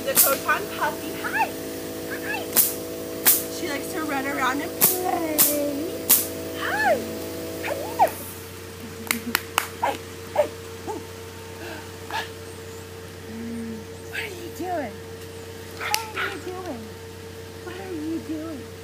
the Croton puppy. Hi! Hi! She likes to run around and play. Hi! Come here! Hey! Hey! What are you doing? What are you doing? What are you doing?